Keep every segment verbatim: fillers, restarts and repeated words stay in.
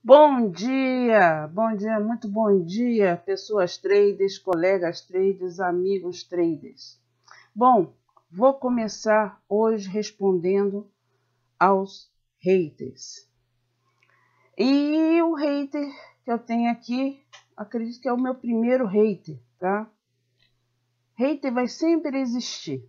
Bom dia, bom dia, muito bom dia, pessoas traders, colegas traders, amigos traders. Bom, vou começar hoje respondendo aos haters. E o hater que eu tenho aqui, acredito que é o meu primeiro hater, tá? Hater vai sempre existir.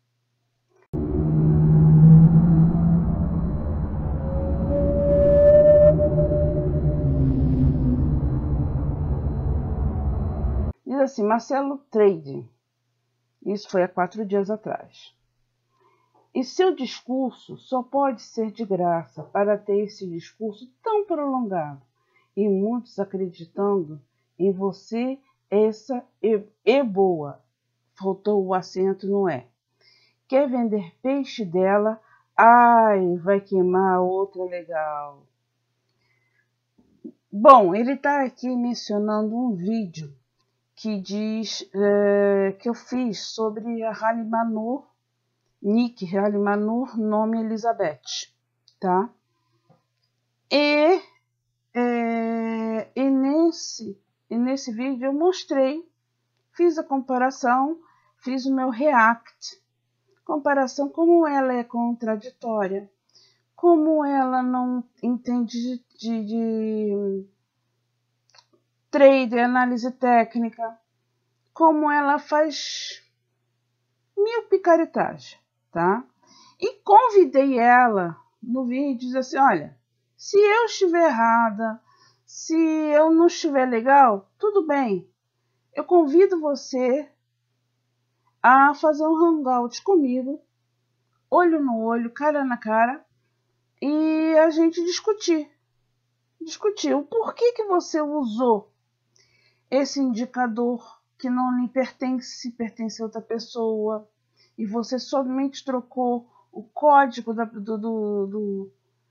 Diz assim, Marcelo Trading. Isso foi há quatro dias atrás. E seu discurso só pode ser de graça para ter esse discurso tão prolongado e muitos acreditando em você, essa e, e boa. Faltou o acento, não é? Quer vender peixe dela? Ai, vai queimar outra legal. Bom, ele está aqui mencionando um vídeo que diz é, que eu fiz sobre a Haile Manur, Nick Haile Manur, nome Elizabeth, tá? E, é, e, nesse, e nesse vídeo eu mostrei, fiz a comparação, fiz o meu react, comparação como ela é contraditória, como ela não entende de, de, de trade, análise técnica, como ela faz mil picaretagem, tá? E convidei ela no vídeo, diz assim, olha, se eu estiver errada, se eu não estiver legal, tudo bem. Eu convido você a fazer um hangout comigo, olho no olho, cara na cara, e a gente discutir. Discutir o porquê que você usou esse indicador que não lhe pertence, pertence a outra pessoa, e você somente trocou o código da, do, do, do,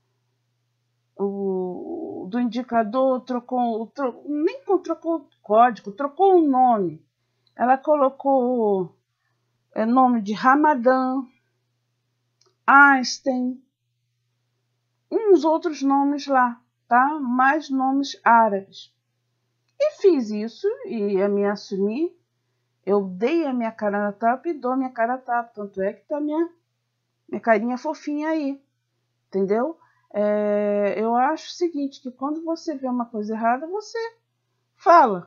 do, do indicador, trocou, tro, nem trocou o código, trocou o nome. Ela colocou é, nome de Ramadã, Einstein, uns outros nomes lá, tá? Mais nomes árabes. E fiz isso e eu me assumi. Eu dei a minha cara na tapa e dou a minha cara na tapa. Tanto é que tá minha, minha carinha fofinha aí. Entendeu? É, eu acho o seguinte, que quando você vê uma coisa errada, você fala.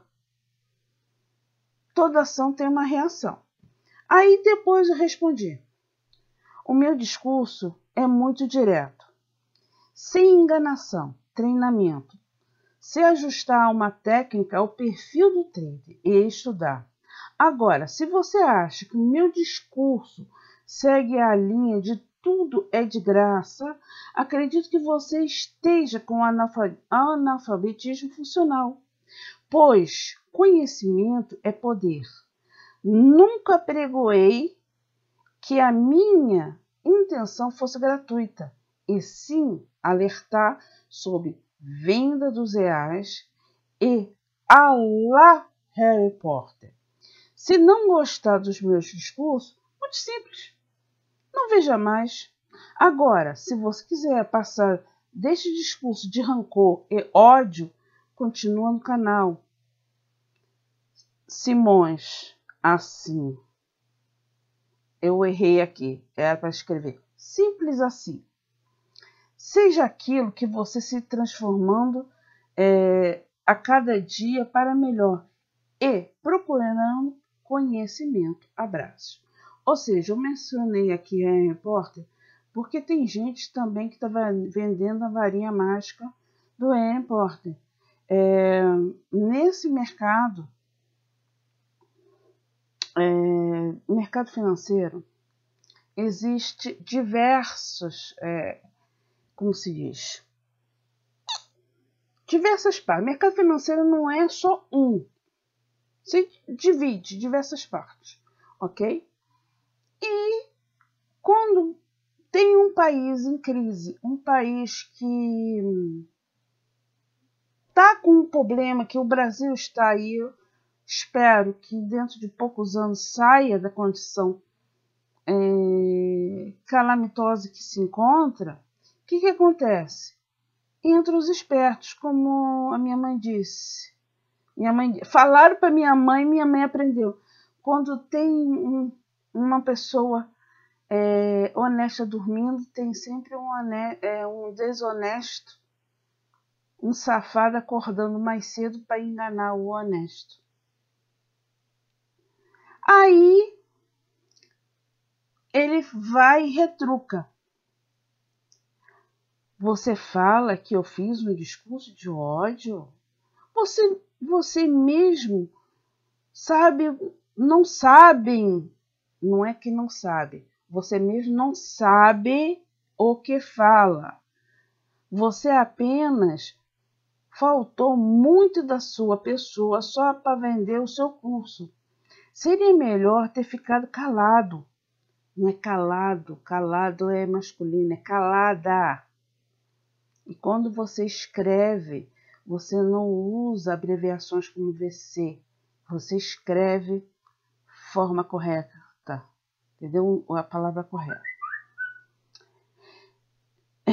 Toda ação tem uma reação. Aí depois eu respondi. O meu discurso é muito direto. Sem enganação, treinamento. Se ajustar a uma técnica ao perfil do trader e estudar. Agora, se você acha que o meu discurso segue a linha de tudo é de graça, acredito que você esteja com analfabetismo funcional, pois conhecimento é poder. Nunca pregoei que a minha intenção fosse gratuita, e sim alertar sobre venda dos reais e a lá Harry Potter. Se não gostar dos meus discursos, muito simples, não veja mais. Agora, se você quiser passar deste discurso de rancor e ódio, continua no canal. Simões, assim. Eu errei aqui, era para escrever. Simples assim. Seja aquilo que você se transformando é, a cada dia para melhor e procurando conhecimento. Abraço. Ou seja, eu mencionei aqui a repórter porque tem gente também que está vendendo a varinha mágica do repórter. É, nesse mercado, é, mercado financeiro, existe diversos, é, como se diz, diversas partes. Mercado financeiro não é só um, se divide em diversas partes, ok? E quando tem um país em crise, um país que está com um problema, que o Brasil está aí, eu espero que dentro de poucos anos saia da condição é, calamitosa que se encontra, o que, que acontece? entre os espertos, como a minha mãe disse. Minha mãe, falaram para minha mãe, minha mãe aprendeu. Quando tem um, uma pessoa é, honesta dormindo, tem sempre um, é, um desonesto, um safado acordando mais cedo para enganar o honesto. Aí ele vai e retruca. Você fala que eu fiz um discurso de ódio? Você, você mesmo sabe, não sabem, não é que não sabe, você mesmo não sabe o que fala. Você apenas faltou muito da sua pessoa só para vender o seu curso. Seria melhor ter ficado calado. Não é calado, calado é masculino, é calada. E quando você escreve, você não usa abreviações como V C. Você escreve forma correta, entendeu? A palavra correta. É,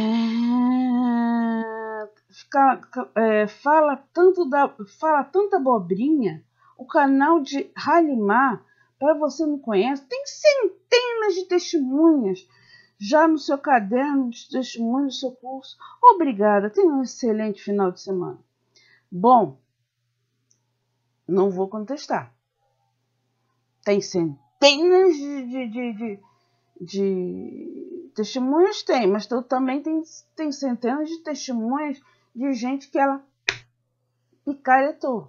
fica, é, fala, tanto da, fala tanta abobrinha. O canal de Halimah, para você não conhece, tem centenas de testemunhas já no seu caderno de testemunhos do seu curso. Obrigada, tenha um excelente final de semana. Bom, não vou contestar. Tem centenas de, de, de, de, de testemunhas, tem, mas também tem, tem centenas de testemunhas de gente que ela picaretou.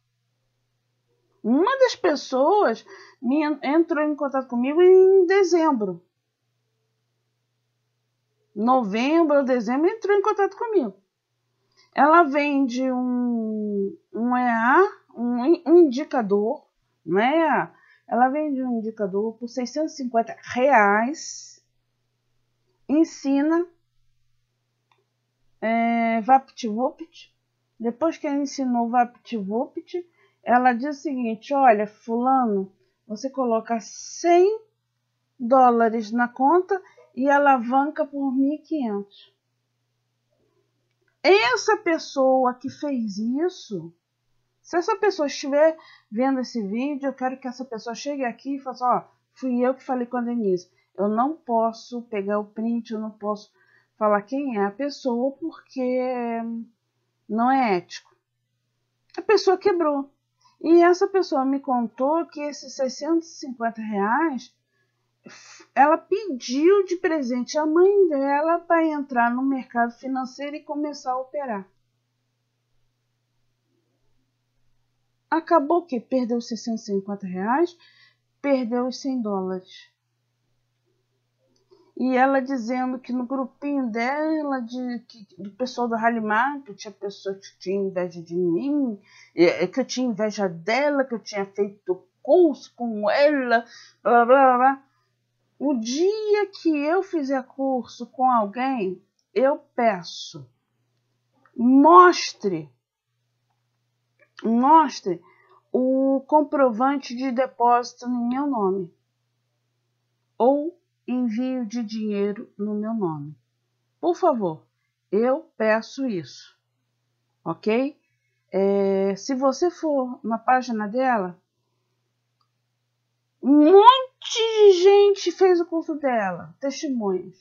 Uma das pessoas me entrou em contato comigo em dezembro. Novembro ou dezembro entrou em contato comigo. Ela vende um, um E A, um, um indicador, não é E A? Ela vende um indicador por seiscentos e cinquenta reais, ensina é, VaptVupt. Depois que ela ensinou VaptVupt, ela diz o seguinte: olha, fulano, você coloca cem dólares na conta e alavanca por mil e quinhentos. Essa pessoa que fez isso, se essa pessoa estiver vendo esse vídeo, eu quero que essa pessoa chegue aqui e fale assim, ó, fui eu que falei com a Denise. Eu não posso pegar o print, eu não posso falar quem é a pessoa, porque não é ético. A pessoa quebrou. E essa pessoa me contou que esses seiscentos e cinquenta reais, ela pediu de presente à mãe dela para entrar no mercado financeiro e começar a operar. Acabou que perdeu os seiscentos e cinquenta reais, perdeu os cem dólares. E ela dizendo que no grupinho dela, de, que, do pessoal do Halimah, que tinha pessoa que tinha inveja de mim, que eu tinha inveja dela, que eu tinha feito curso com ela, blá blá blá. O dia que eu fizer curso com alguém, eu peço, mostre, mostre o comprovante de depósito no meu nome ou envio de dinheiro no meu nome. Por favor, eu peço isso, ok? É, se você for na página dela, um monte de gente fez o curso dela, testemunhas.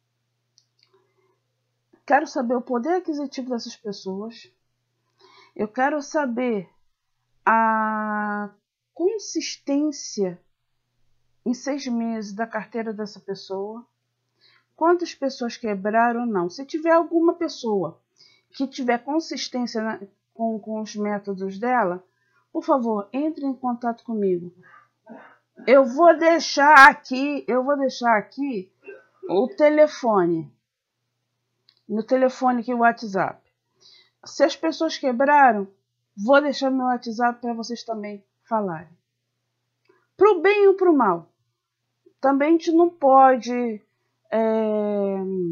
Quero saber o poder aquisitivo dessas pessoas. Eu quero saber a consistência em seis meses da carteira dessa pessoa. Quantas pessoas quebraram ou não. Se tiver alguma pessoa que tiver consistência na, com, com os métodos dela, por favor, entre em contato comigo. Eu vou deixar aqui, eu vou deixar aqui o telefone. No telefone aqui, o WhatsApp. Se as pessoas quebraram, vou deixar meu WhatsApp para vocês também falarem. Pro bem ou pro mal. Também a gente não pode é,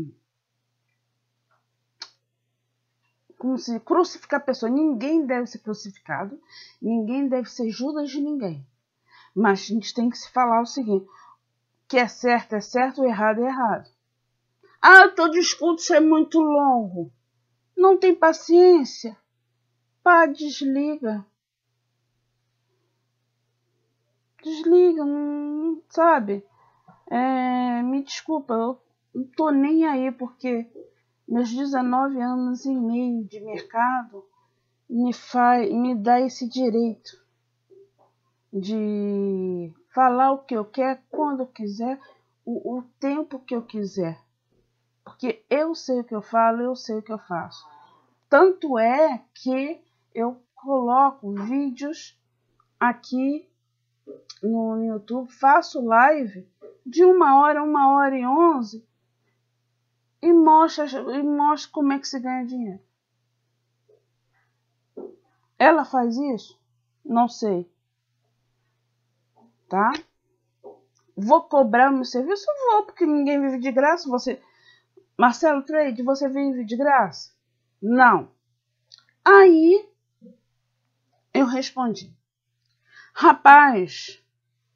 como se crucificar a pessoa. Ninguém deve ser crucificado. Ninguém deve ser Judas de ninguém. Mas a gente tem que se falar o seguinte: que é certo é certo, o errado é errado. Ah, o teu discurso é muito longo. Não tem paciência? Pá, desliga. Desliga, não, sabe? É, me desculpa, eu não tô nem aí, porque meus dezenove anos e meio de mercado me, faz, me dá esse direito de falar o que eu quero, quando eu quiser, o, o tempo que eu quiser. Porque eu sei o que eu falo, eu sei o que eu faço. Tanto é que eu coloco vídeos aqui no YouTube, faço live de uma hora, uma hora e onze e mostro, e mostro como é que se ganha dinheiro. Ela faz isso? Não sei. Tá? Vou cobrar o meu serviço? Vou, porque ninguém vive de graça. Você, Marcelo Trade, você vive de graça? Não. Aí eu respondi: rapaz,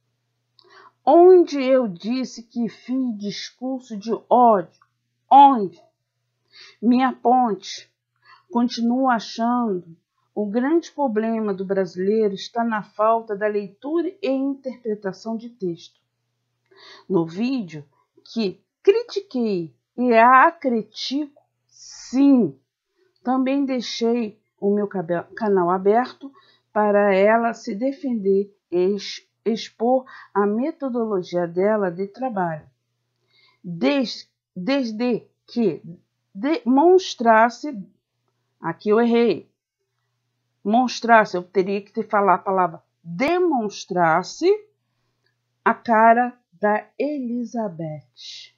onde eu disse que fiz discurso de ódio? Onde? Me aponte. Continuo achando o grande problema do brasileiro está na falta da leitura e interpretação de texto. No vídeo que critiquei e a critico, sim, também deixei o meu canal aberto para ela se defender e expor a metodologia dela de trabalho, desde, desde que demonstrasse, aqui eu errei, mostrasse, eu teria que te falar a palavra demonstrasse a cara da Elizabeth,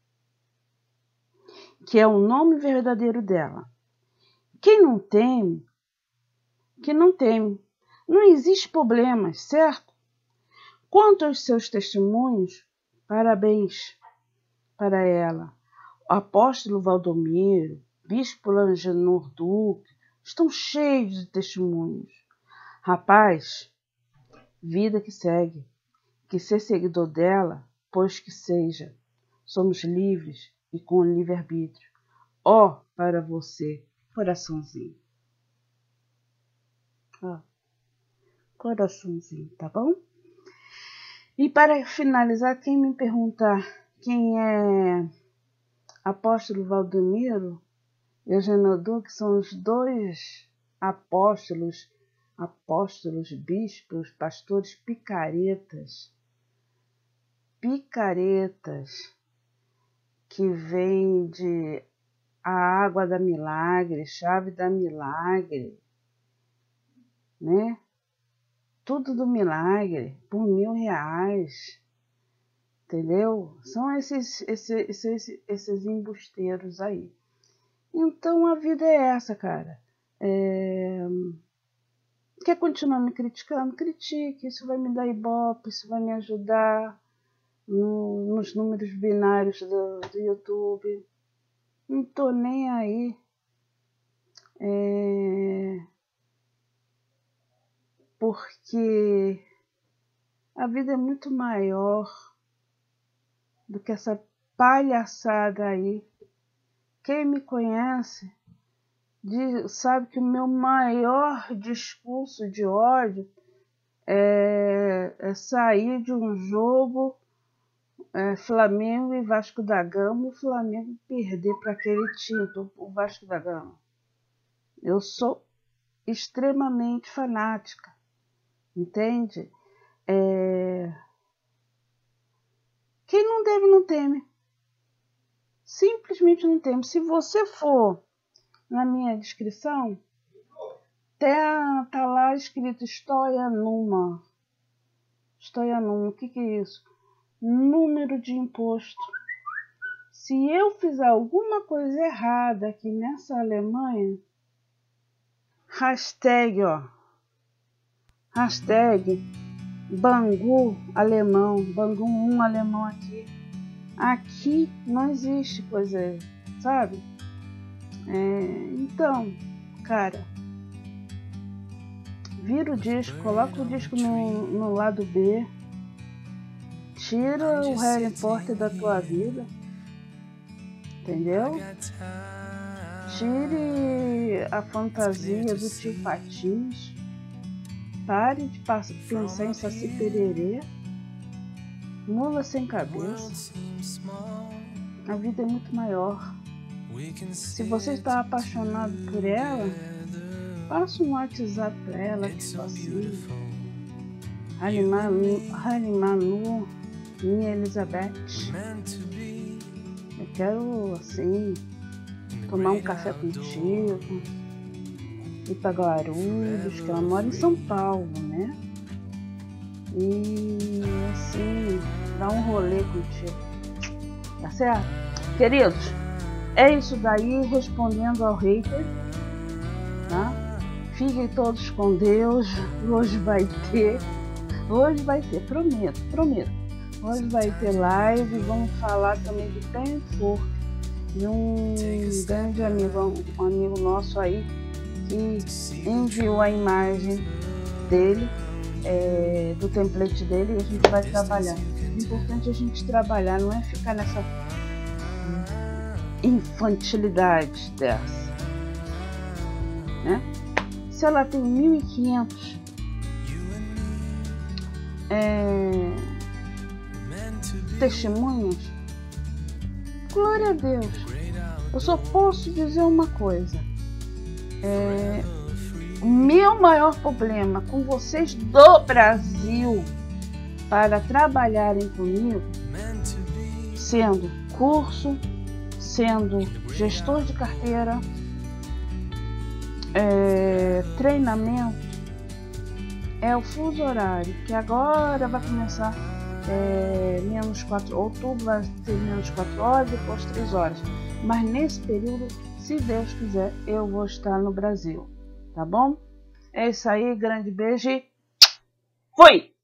que é o nome verdadeiro dela. Quem não teme, que não teme. Não existe problema, certo? Quanto aos seus testemunhos, parabéns para ela. O apóstolo Valdomiro, bispo Langenor Duque, estão cheios de testemunhos. Rapaz, vida que segue. Que ser seguidor dela, pois que seja. Somos livres e com livre-arbítrio. Ó, oh, para você, coraçãozinho. Ó, oh, coraçãozinho, tá bom? E para finalizar, quem me perguntar quem é apóstolo Valdomiro e Langenor Duque, são os dois apóstolos, apóstolos, bispos, pastores picaretas, picaretas, que vem de a água da milagre, chave da milagre, né? Tudo do milagre, por mil reais, entendeu? São esses, esses, esses, esses embusteiros aí. Então a vida é essa, cara. É... Quer continuar me criticando? Critique, isso vai me dar ibope, isso vai me ajudar no, nos números binários do, do YouTube. Não tô nem aí. É... Porque a vida é muito maior do que essa palhaçada aí. Quem me conhece diz, sabe que o meu maior discurso de ódio é, é sair de um jogo é, Flamengo e Vasco da Gama e o Flamengo perder para aquele time, o Vasco da Gama. Eu sou extremamente fanática, entende? É... Quem não deve não teme. Simplesmente não teme. Se você for na minha descrição, tá, tá lá escrito História Numa. História Numa. O que, que é isso? Número de imposto. Se eu fizer alguma coisa errada aqui nessa Alemanha, hashtag, ó. Hashtag Bangu alemão. Bangu um alemão aqui. Aqui não existe coisa, sabe? É, então, cara, vira o disco, coloca o disco no, no lado B, tira o Harry Potter da tua vida, entendeu? Tire a fantasia do tio Patis. Pare de pensar em Saci Pererê. Mula sem cabeça. A vida é muito maior. Se você está apaixonado por ela, faça um WhatsApp para ela, tipo assim. Harimanu, minha Elizabeth. Eu quero, assim, tomar um café contigo. Ir para Guarulhos, que ela mora em São Paulo, né? E, assim, dar um rolê contigo. Tá certo? Queridos, é isso daí, respondendo ao hater, tá? Fiquem todos com Deus. Hoje vai ter, hoje vai ter, prometo, prometo. Hoje vai ter live, vamos falar também de Penfor, de um grande amigo, um amigo nosso aí, que enviou a imagem dele, é, do template dele, e a gente vai trabalhar. O importante é a gente trabalhar, não é ficar nessa infantilidade dessa, né? Se ela tem mil e quinhentos é, testemunhos, glória a Deus. Eu só posso dizer uma coisa. É, o meu maior problema com vocês do Brasil para trabalharem comigo, sendo curso, sendo gestor de carteira, é, treinamento, é o fuso horário, que agora vai começar é, menos quatro, outubro vai ter menos quatro horas, depois três horas. Mas nesse período, se Deus quiser, eu vou estar no Brasil, tá bom? É isso aí, grande beijo e fui!